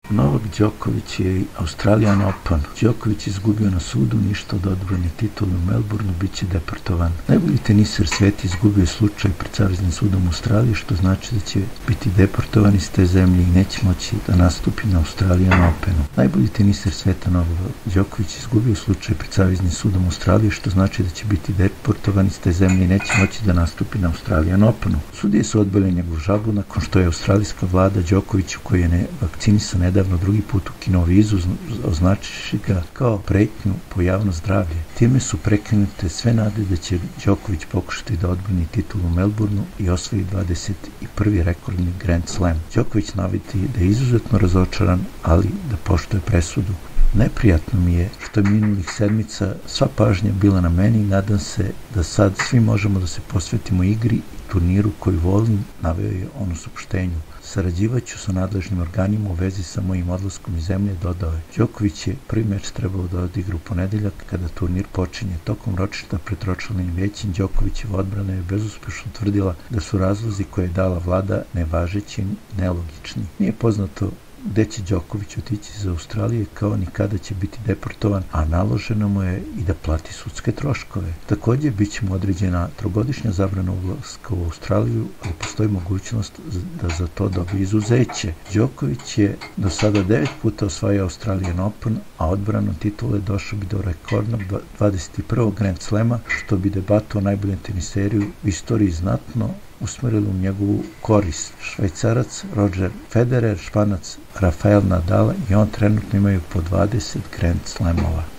Novak Đoković je Australian Open. Đoković izgubio na sudu, ništa od odbrane titulu u Melbourneu, bit će deportovan. Najbolji teniser sveta izgubio slučaj pred Saveznim sudom u Australiji, što znači da će biti deportovan iz te zemlje i neće moći da nastupi na Australian Openu. Najbolji teniser sveta Novak Đoković izgubio slučaj pred Saveznim sudom u Australiji, što znači da će biti deportovan iz te zemlje i neće moći da nastupi na Australian Openu. Sudije su odbili njegovu žalbu nakon što je australijska vlada Đokoviću, koji je vakcinisan nedavno drugi put ukinuo vizu, označivši ga kao pretnju po javno zdravlje. Time su prekinute sve nade da će Đoković pokušati da odbrani titulu u Melbourneu i osvoji 21. rekordni Grand Slam. Đoković navodi da je izuzetno razočaran, ali da poštuje presudu. Neprijatno mi je što je minulih sedmica sva pažnja bila na meni i nadam se da sad svi možemo da se posvetimo igri i turniru koju volim, naveo je on u saopštenju. Sarađivaću sa nadležnim organima u vezi sa mojim odlaskom iz zemlje, dodao je. Đoković je prvi meč trebalo da odigra u ponedeljak kada turnir počinje. Tokom ročišta pred Ročelnim većem Đokovićeva odbrana je bezuspešno tvrdila da su razlozi koje je dala vlada nevažeći i nelogični. Nije poznato gde će Đoković otići iz Australije, kao ni kada će biti deportovan, a naloženo mu je i da plati sudske troškove. Takođe, bit će mu određena trogodišnja zabrana ulaska u Australiju, ali postoji mogućnost da za to dobije izuzeće. Đoković je do sada 9 puta osvajao Australian Open, a odbranom titule došao bi do rekordnog 21. Grand Slema, što bi debatu o najboljem teniseriju u istoriji znatno usmerili u njegovu korist. Švajcarac Roger Federer, Španac Rafael Nadal i on trenutno imaju po 20 Grand Slamova.